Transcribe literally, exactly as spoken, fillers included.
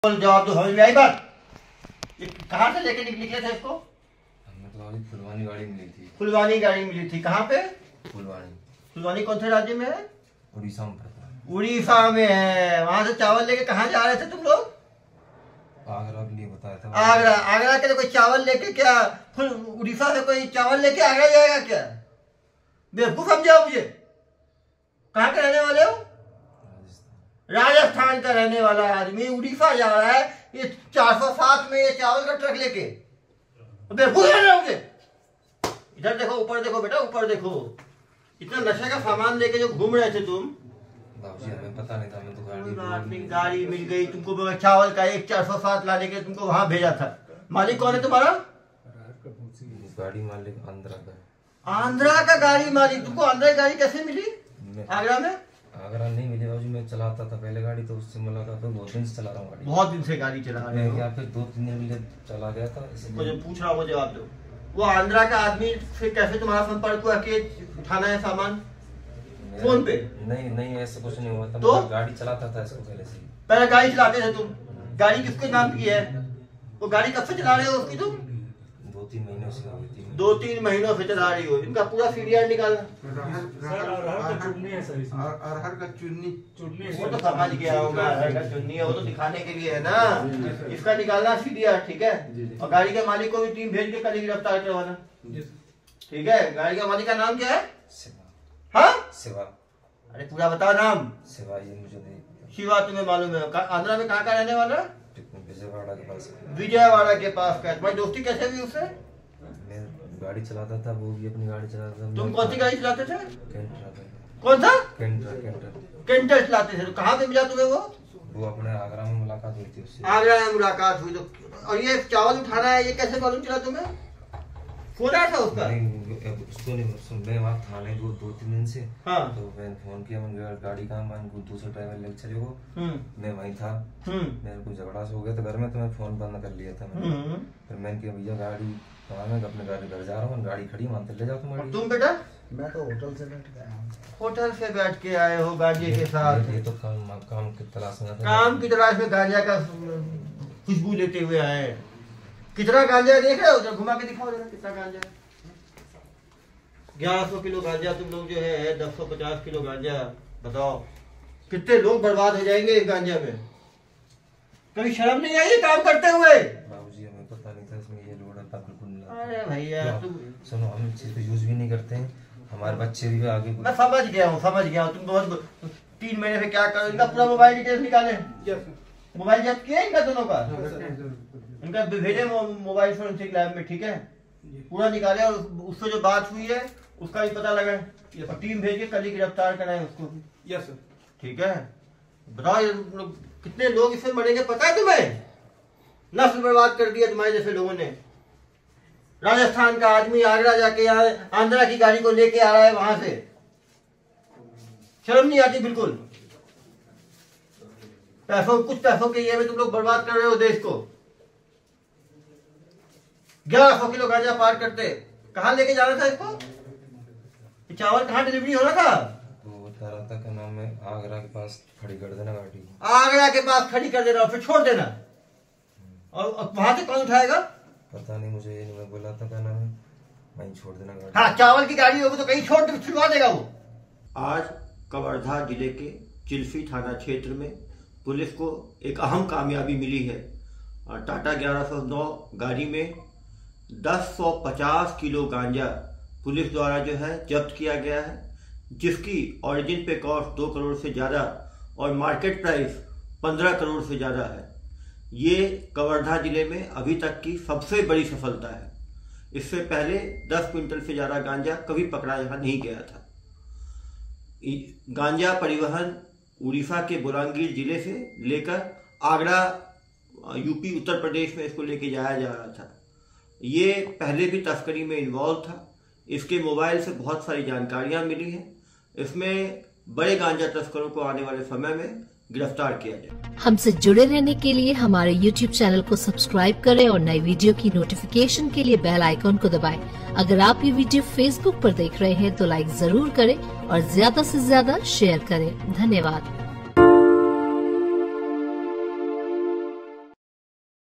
जवाब दो, समझ में आई बात? कहाँ से लेके निकले थे इसको? मतलब फुलवानी गाड़ी मिली थी। फुलवानी गाड़ी मिली थी, कहाँ पे? फुलवानी। फुलवानी कौन से राज्य में है? उड़ीसा में पड़ता है। उड़ीसा में है। वहां से चावल लेके कहाँ जा रहे थे तुम लोग? आगरा के लिए बताया था। आगरा। आगरा के लिए कोई चावल लेके क्या फुल उड़ीसा से कोई चावल लेके आगरा जाएगा क्या? बेवकूफ समझाओ मुझे। कहाँ के रहने वाले हो? राजस्थान का रहने वाला आदमी उड़ीसा जा रहा है ये चार सौ सात में ये चावल का ट्रक लेके। बेवकूफ समझ रहे होंगे। इधर देखो, ऊपर देखो बेटा, ऊपर देखो। इतना नशे का सामान लेके जो घूम रहे थे तुम। बाबूजी हमें पता नहीं था, हमें तो गाड़ी गाड़ी मिल गई तुमको, चावल का एक चार सौ सात लाने के तुमको वहां भेजा था। मालिक कौन है तुम्हारा? गाड़ी मालिक आंध्रा का। आंध्रा का गाड़ी मालिक। तुमको आंध्रा की गाड़ी कैसे मिली आगरा में? आगरा नहीं मिली बाबूजी, मैं चलाता था पहले गाड़ी, तो उससे मुलाकात तो बहुत दिन से चला रहा हूँ गाड़ी। बहुत दिन से गाड़ी चला रहे हो? यहाँ पे दो तीन दिन पहले चला गया था। मुझे पूछ रहा हूँ, जवाब दो। वो आंध्रा का आदमी से कैसे तुम्हारा संपर्क हुआ कि उठाना है सामान? फोन पे? नहीं नहीं, ऐसा कुछ नहीं हुआ था। तो गाड़ी चलाता था इसको पहले से। पहले गाड़ी चलाते थे तुम? गाड़ी किसके नाम की है? वो गाड़ी कब से चला रहे हो उसकी तुम? दो तीन महीनों से हो गई। दो तीन महीनों से चला रही हो। इनका पूरा सीरियल निकालना। अरहर का चुन्नी है सर इसमें। अरहर का चुन्नी चुन्नी वो तो समझ गया हूँ मैं, अरहर का चुन्नी है वो तो दिखाने के लिए है ना। इसका निकालना सीरियल, ठीक है। और गाड़ी के मालिक को भी टीम भेज के कल गिरफ्तार करवाना, ठीक है। गाड़ी का मालिक का नाम क्या है? हाँ शिवा। अरे पूरा बताओ नाम। शिवा, ये मुझे नहीं। शिवा तुम्हें मालूम है? आंध्रा में कहाँ का रहने वाला? विजयवाड़ा के पास। विजयवाड़ा के पास का। तुम्हारी दोस्ती कैसे हुई उससे? मैं गाड़ी चलाता था, वो भी अपनी गाड़ी चलाता था। तुम कौन सी गाड़ी चलाते थे? कैंटर। कौन सा? कैंटर। कैंटर कैंटर चलाते थे। तो कहाँ पे मिला तुम्हें वो? वो अपने आगरा में मुलाकात हुई थी उससे। आगरा में मुलाकात हुई तो? और ये चावल उठाना है ये कैसे मालूम चला तुम्हें? फोन आया था उसका? नहीं उसको नहीं, मैं वहाँ था नहीं दो दो तीन दिन से। हाँ। तो मैंने फोन किया, मैंने गाड़ी कहाँ, मैं दूसरे ड्राइवर लेके चले गो। मैं वहीं था। मेरे को झगड़ा से हो गया था घर में, तो मैं फोन बंद कर लिया था मैंने। फिर मैंने कहा भैया गाड़ी कहाँ, मैं अपने गाड़ी घर जा रहा हूँ, गाड़ी खड़ी वहाँ ले जाओ तुम्हारी। तुम बेटा? मैं तो होटल से बैठ के आया हूँ। होटल से बैठ के आए हो गांजे के साथ? ये तो काम काम की तलाश में। काम की तलाश में गांजा का खुशबू लेते हुए आए। कितना गांजा देख रहे हो? उधर घुमा के दिखाओ जरा कितना गांजा। ग्यारह सौ किलो गांजा तुम लोग जो है, दस सौ पचास किलो गांजा। बताओ कितने लोग बर्बाद हो जाएंगे इस गांजा में। कभी शर्म नहीं आई काम करते हुए? बाबूजी हमें पता नहीं था इसमें ये लोड आता बिल्कुल नहीं। अरे भैया तुम सुनो, हम इस चीज को यूज भी नहीं करते हैं, हमारे बच्चे भी आगे। मैं समझ गया हूँ, समझ गया हूँ। तुम बहुत तीन महीने से क्या करो। इनका पूरा मोबाइल डिटेल्स निकाले? मोबाइल जब्त किया इनका दोनों का? इनका भेजे मोबाइल फोरेंसिक लैब में, ठीक है। पूरा निकाले और उससे जो बात हुई है उसका भी पता लगा और टीम भेज के कल ही गिरफ्तार कराए उसको। Yes sir. ठीक है। बताओ ये लोग कितने लोग इससे मरेंगे पता है तुम्हें? नस्ल बर्बाद कर दिया तुम्हारे जैसे लोगों ने। राजस्थान का आदमी आगरा जाके यहाँ आंध्रा की गाड़ी को लेके आ रहा है वहां से। शर्म नहीं आती बिल्कुल? पैसों कुछ पैसों के ये में तुम लोग बर्बाद कर रहे हो देश को। ग्यारह सौ किलो गांजा पार करते। कहाँ लेके जाना था इसको? चावल कहाँ डिलीवरी हो रहा था? वो बता रहा था क्या नाम है, आगरा के पास खड़ी कर देना गाड़ी। आगरा के पास खड़ी कर देना और फिर छोड़ देना। और वहां से कौन उठाएगा? पता नहीं मुझे, ये नहीं मैं बोला था क्या नाम है, वहीं छोड़ देना गाड़ी। हाँ, चावल की गाड़ी होगी तो कहीं छोड़ के छुड़वा देगा वो। आज कवर्धा जिले के चिल्फी थाना क्षेत्र में पुलिस को एक अहम कामयाबी मिली है। टाटा ग्यारह सौ नौ गाड़ी में दस सौ पचास किलो गांजा पुलिस द्वारा जो है जब्त किया गया है, जिसकी ओरिजिन पे कॉस्ट दो करोड़ से ज़्यादा और मार्केट प्राइस पंद्रह करोड़ से ज़्यादा है। ये कवर्धा जिले में अभी तक की सबसे बड़ी सफलता है। इससे पहले दस क्विंटल से ज़्यादा गांजा कभी पकड़ा यहाँ नहीं गया था। गांजा परिवहन उड़ीसा के बुरहानगिर जिले से लेकर आगरा यूपी उत्तर प्रदेश में इसको लेके जाया जा रहा था। ये पहले भी तस्करी में इन्वॉल्व था। इसके मोबाइल से बहुत सारी जानकारियां मिली हैं। इसमें बड़े गांजा तस्करों को आने वाले समय में गिरफ्तार किया जाए। हमसे जुड़े रहने के लिए हमारे यूट्यूब चैनल को सब्सक्राइब करें और नई वीडियो की नोटिफिकेशन के लिए बेल आइकॉन को दबाएं। अगर आप ये वीडियो फेसबुक पर देख रहे हैं तो लाइक जरूर करें और ज्यादा से ज्यादा शेयर करें। धन्यवाद।